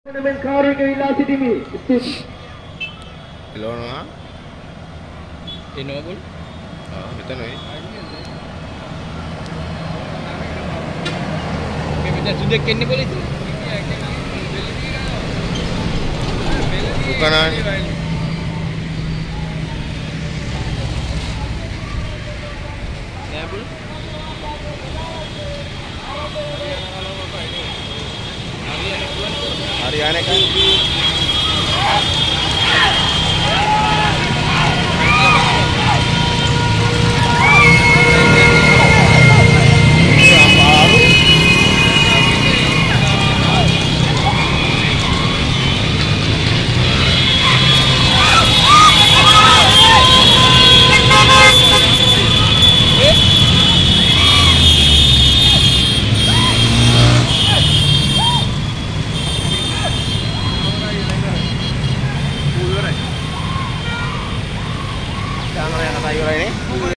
Tournament කාර්යය ගෙවිලා සිටිමි. එලවනවා. එනවා ගොල්. මෙතනයි. මේ මෙතන සුදෙක් එන්නේ කොලේ ඉතින්. උකනානි. නෑබුල්. හරියන්නේ kan. Jangan yang kata ini.